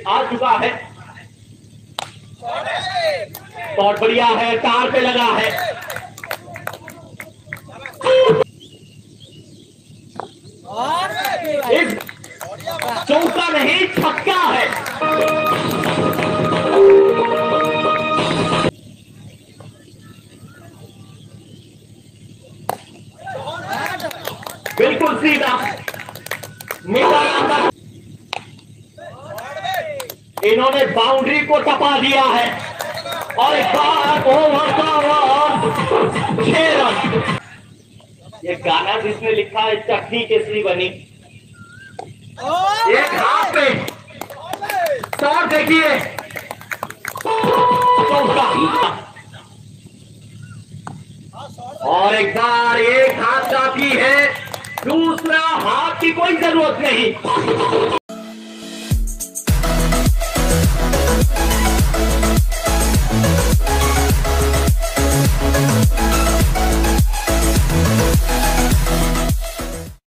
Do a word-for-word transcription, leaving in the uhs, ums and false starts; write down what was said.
आ चुका है। बहुत बढ़िया है, तार पे लगा है। इस चौका नहीं, छक्का है। बिल्कुल सीधा मेरा, इन्होंने बाउंड्री को टपा दिया है और बात ओवर का ओवर छह रन। ये गाना जिसने लिखा है चटनी केसरी बनी। एक हाथ पे शॉट देखिए, और एक बार एक हाथ काफी है, दूसरा हाथ की कोई जरूरत नहीं।